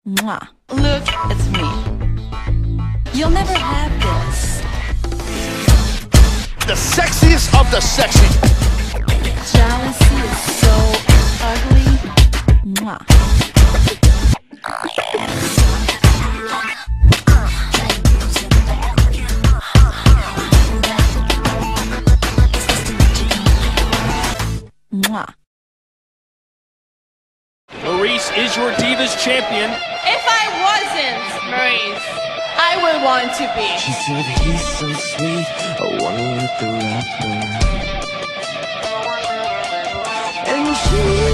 Mwah. Look, it's me. You'll never have this. The sexiest of the sexy. Jealousy is so ugly. Mwah. Mwah. Maryse is your Divas champion. If I wasn't Maryse, I would want to be. She said he's so sweet, I wonder what the rapper. And she